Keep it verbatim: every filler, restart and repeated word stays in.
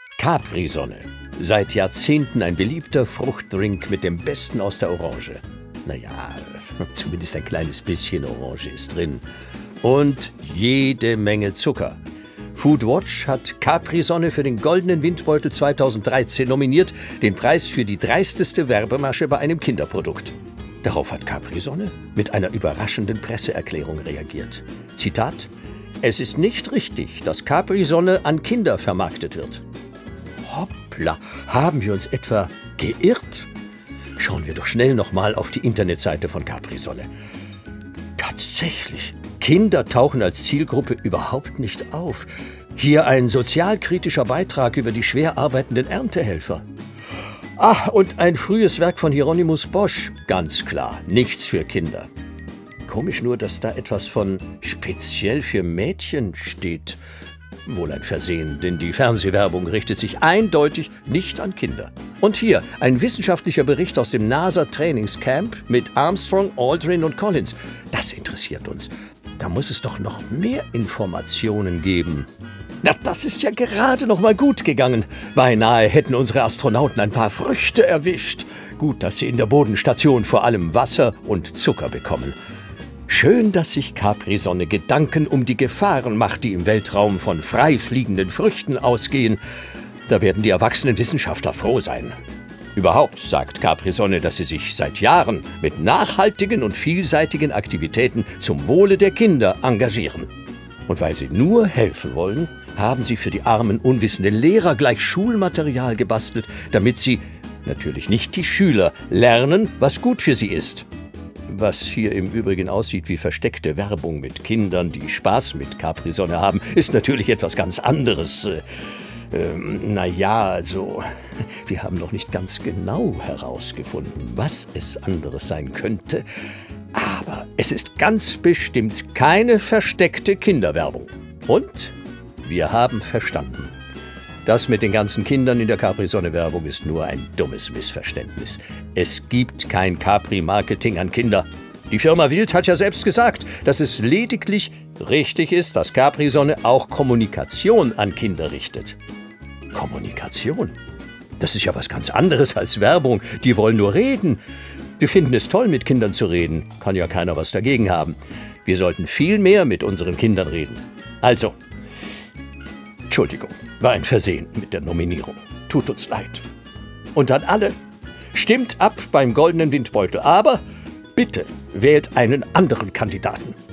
Capri-Sonne. Seit Jahrzehnten ein beliebter Fruchtdrink mit dem Besten aus der Orange. Naja, zumindest ein kleines bisschen Orange ist drin. Und jede Menge Zucker. Foodwatch hat Capri-Sonne für den Goldenen Windbeutel zweitausenddreizehn nominiert, den Preis für die dreisteste Werbemasche bei einem Kinderprodukt. Darauf hat Capri-Sonne mit einer überraschenden Presseerklärung reagiert. Zitat: Es ist nicht richtig, dass Capri-Sonne an Kinder vermarktet wird. Hoppla, haben wir uns etwa geirrt? Schauen wir doch schnell nochmal auf die Internetseite von Capri-Sonne. Tatsächlich, Kinder tauchen als Zielgruppe überhaupt nicht auf. Hier ein sozialkritischer Beitrag über die schwer arbeitenden Erntehelfer. Ach, und ein frühes Werk von Hieronymus Bosch. Ganz klar, nichts für Kinder. Komisch nur, dass da etwas von speziell für Mädchen steht. Wohl ein Versehen, denn die Fernsehwerbung richtet sich eindeutig nicht an Kinder. Und hier ein wissenschaftlicher Bericht aus dem NASA-Trainingscamp mit Armstrong, Aldrin und Collins. Das interessiert uns. Da muss es doch noch mehr Informationen geben. Na, das ist ja gerade noch mal gut gegangen. Beinahe hätten unsere Astronauten ein paar Früchte erwischt. Gut, dass sie in der Bodenstation vor allem Wasser und Zucker bekommen. Schön, dass sich Capri-Sonne Gedanken um die Gefahren macht, die im Weltraum von frei fliegenden Früchten ausgehen. Da werden die erwachsenen Wissenschaftler froh sein. Überhaupt sagt Capri-Sonne, dass sie sich seit Jahren mit nachhaltigen und vielseitigen Aktivitäten zum Wohle der Kinder engagieren. Und weil sie nur helfen wollen, haben sie für die armen, unwissenden Lehrer gleich Schulmaterial gebastelt, damit sie, natürlich nicht die Schüler, lernen, was gut für sie ist. Was hier im Übrigen aussieht wie versteckte Werbung mit Kindern, die Spaß mit Capri-Sonne haben, ist natürlich etwas ganz anderes. Äh, ähm, naja, also, wir haben noch nicht ganz genau herausgefunden, was es anderes sein könnte. Aber es ist ganz bestimmt keine versteckte Kinderwerbung. Und wir haben verstanden. Das mit den ganzen Kindern in der Capri-Sonne-Werbung ist nur ein dummes Missverständnis. Es gibt kein Capri-Marketing an Kinder. Die Firma Wild hat ja selbst gesagt, dass es lediglich richtig ist, dass Capri-Sonne auch Kommunikation an Kinder richtet. Kommunikation? Das ist ja was ganz anderes als Werbung. Die wollen nur reden. Wir finden es toll, mit Kindern zu reden. Kann ja keiner was dagegen haben. Wir sollten viel mehr mit unseren Kindern reden. Also, Entschuldigung, war ein Versehen mit der Nominierung. Tut uns leid. Und an alle, stimmt ab beim Goldenen Windbeutel, aber bitte wählt einen anderen Kandidaten.